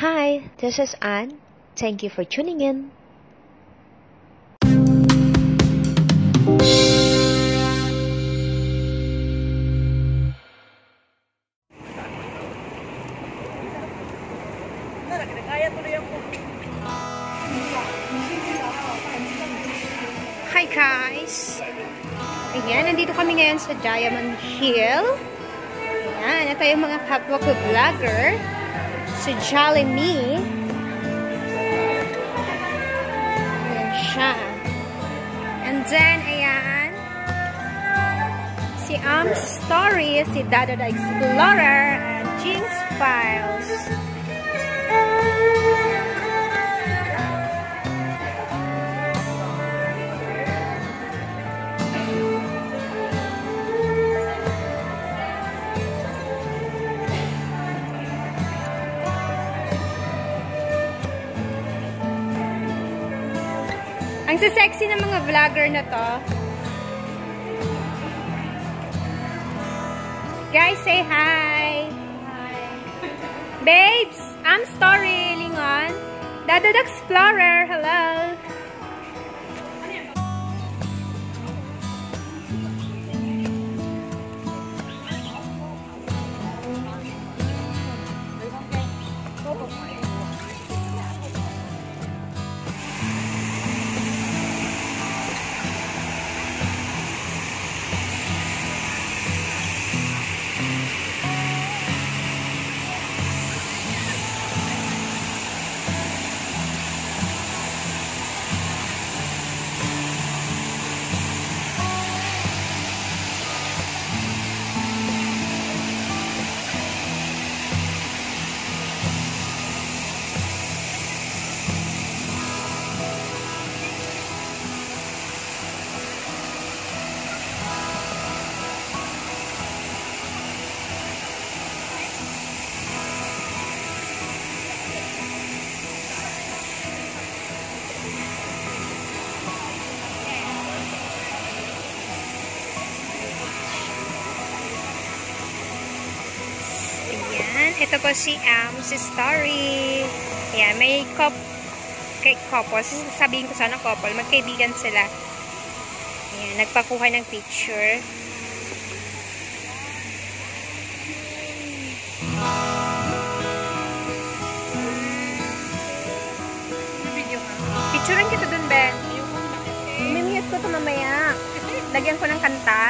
Hi, this is Anne. Thank you for tuning in. Hi guys! Ayan, nandito kami ngayon sa Diamond Hill. Ayan, ito yung mga kapwa ko vlogger. Si Jolly Me. Ayan siya. And then, ayan. Si Story, si Dada the Explorer, and Jinx Files. Ang sexy ng mga vlogger na to. Guys, say hi! Hi! Babes! Story, Lingon. Dada the Explorer, hello! Ito po si Story. Ayan, may couple. Sabihin ko sana couple. Magkaibigan sila. Ayan, nagpakuha ng picture. Picturean kita dun, Ben. Mimiyot ko ito mamaya. Lagyan ko ng kanta.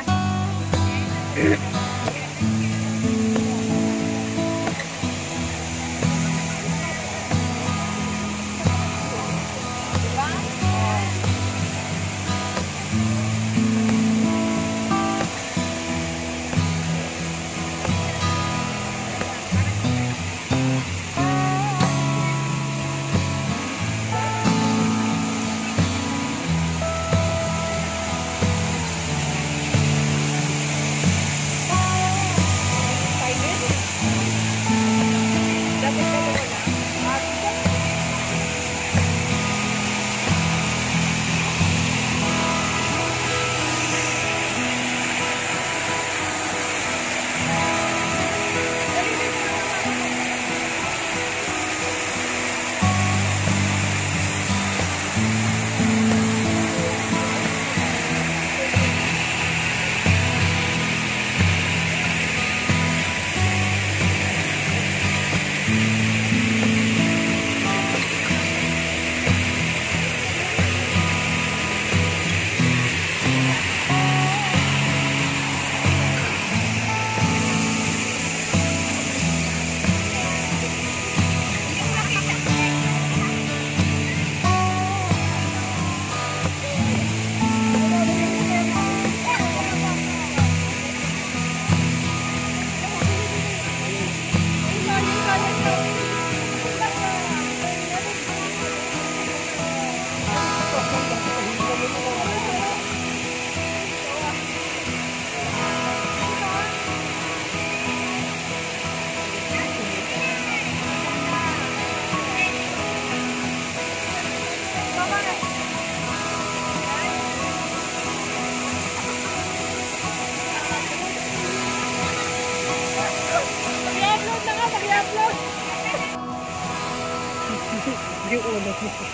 yung ulo.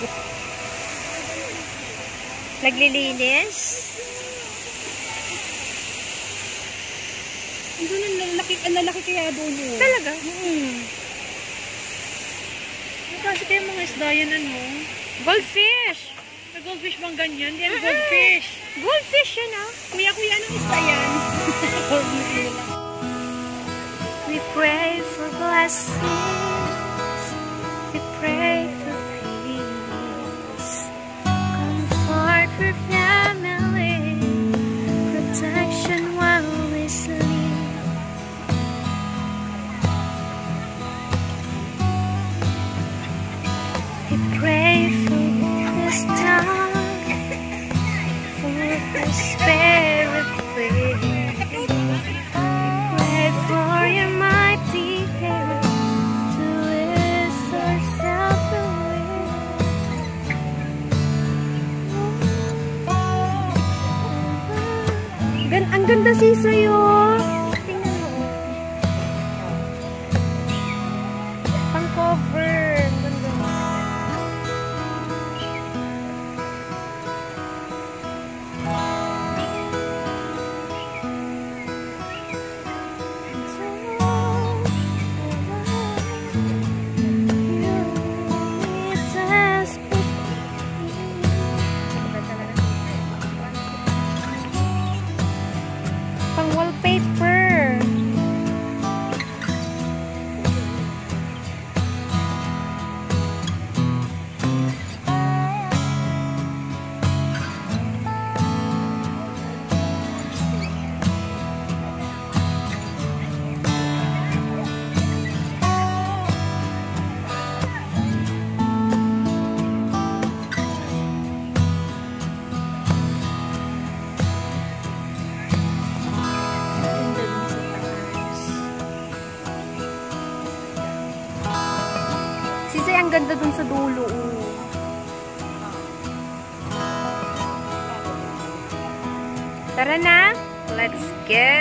Naglilinis. Ang lalaki kaya doon yun. Talaga? Kasi kaya mga isda yan ano? Goldfish! May goldfish bang ganyan? Yan goldfish. Goldfish yun ah. Kuya, anong isda yan? We pray for blessings. We pray for peace. Comfort for family. Protection while we sleep. We pray for this time. For the spirit free. Pray for your mighty hand to lift ourselves away. Ang ganda sa'yo. Tingnan mo. Pang cover. Ang ganda. Pang wallpaper. Sisay, ang ganda dun sa dulo. Tara na. Let's go.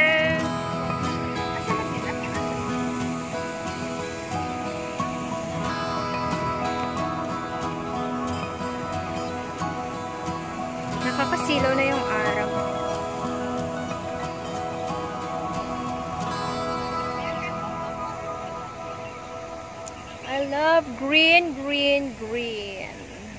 Nakakasilaw na yung araw. I love green, green, green.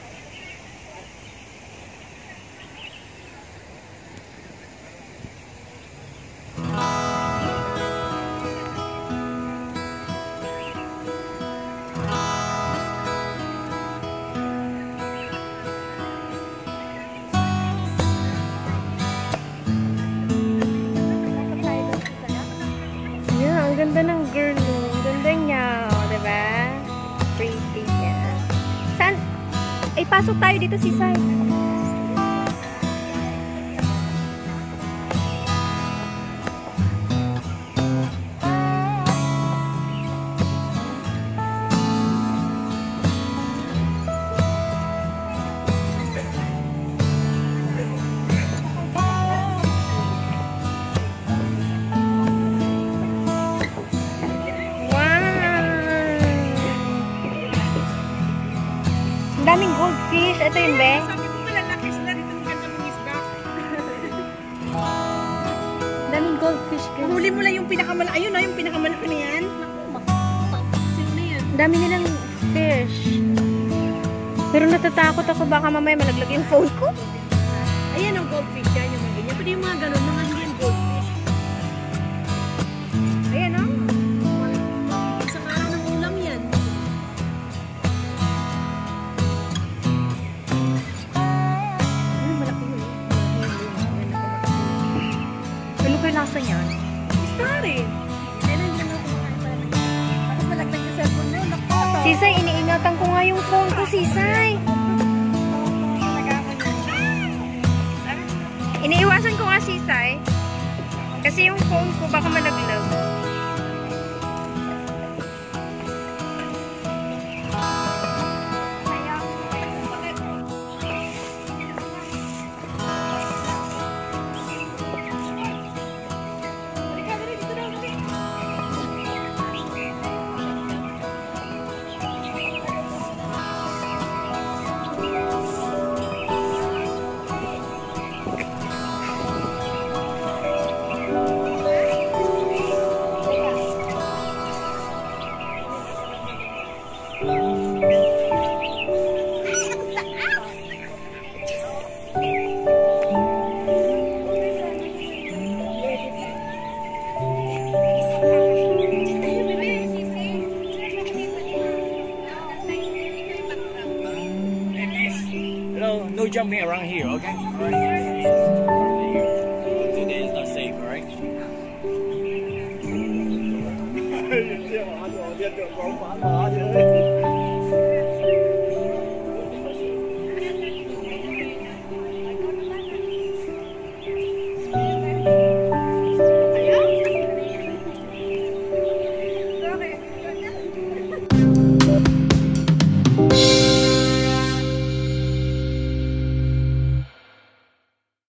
Yeah, ang ganda ng girl. Ang ganda niya, oh, diba? Pretty yan. Saan? Ay, pasok tayo dito, Sisay. Daming goldfish. Ito yun, be? Sabi ko malalaki sila dito ng ganda ng isda. Daming goldfish. Huli mo lang yung pinakamalaki. Ayun na, yung pinakamalaki na yan. Sino na yan? Dami nilang fish. Pero natatakot ako baka mamaya malaglag yung phone ko. Ayan ang goldfish yan, yung mga ganyan. Pero yung mga ganun, mga hindi yan goldfish. Ayan o. Isang araw ng ulam yan. Malaki yun. Ano kayo lasa niyan? Isda rin. Kailan din ako kumakain para lang. Bakit malaglag yung cellphone mo? Naku. Sisay, iniingatan ko nga yung phone ko, Sisay. Iniiwasan ko nga, Sisay. Kasi yung phone ko baka malaglag. No jumping around here, okay? Alright. Today is not safe, alright?